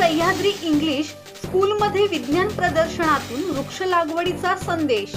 Sahyadri English स्कूलमध्ये विज्ञान प्रदर्शनातून वृक्ष लागवडीचा संदेश।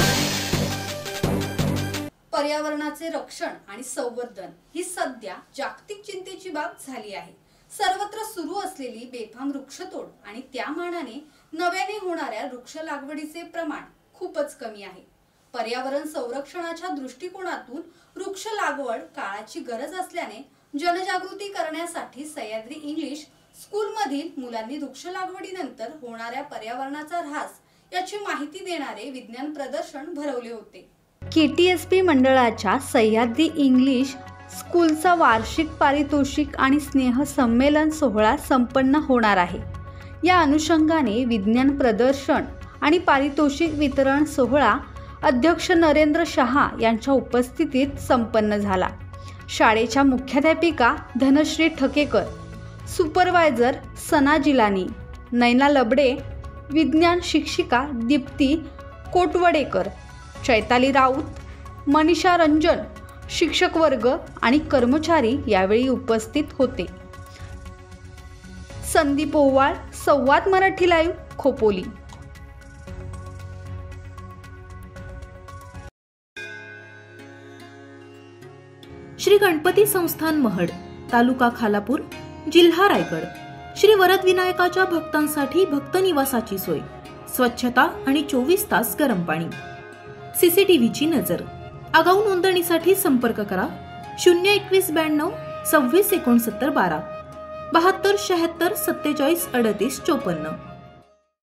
पर्यावरणाचे रक्षण आणि संवर्धन ही सध्या जागतिक चिंतेची बाब झाली आहे। सर्वत्र सुरू असलेली बेफाम वृक्षतोड आणि त्या मानाने नव्याने होणाऱ्या वृक्ष लागवडीचे प्रमाण खूपच कमी आहे। पर्यावरण संरक्षणाच्या दृष्टिकोनातून वृक्ष लागवड काळाची गरज असल्याने जनजागृती करण्यासाठी सह्याद्री इंग्लिश स्कूलमधील मुलांनी वृक्ष लागवडीनंतर होणाऱ्या पर्यावरणाचा ऱ्हास याची माहिती देणारे विज्ञान प्रदर्शन भरवले होते। KTSP मंडळाच्या सह्याद्री इंग्लिश स्कूलचा वार्षिक पारितोषिक आणि स्नेह संमेलन सोहळा संपन्न होणार आहे। या अनुषंगाने विज्ञान प्रदर्शन आणि पारितोषिक वितरण सोहळा अध्यक्ष नरेंद्र शहा यांच्या उपस्थितीत संपन्न झाला। शाळेच्या मुख्याध्यापिका धनश्री ठकेकर, सुपरवायझर सना जिलानी, नैना लबडे, विज्ञान शिक्षिका दीप्ती कोटवडेकर, चैताली राऊत, मनीषा रंजन, शिक्षक वर्ग आणि कर्मचारी यावेळी उपस्थित होते। संदीप ओवाळ, संवाद मराठी लाईव्ह, खोपोली। श्री गणपती संस्थान महड, तालुका खालापूर, जिल्हा रायगड। श्री वरद विनायकाच्या भक्तांसाठी भक्त निवासाची सोय, स्वच्छता आणि 24 तास गरम पाणी, CCTVची नजर। आगाऊ नोंदणीसाठी संपर्क करा 021 92 26 69 12 72 76 47 38 54।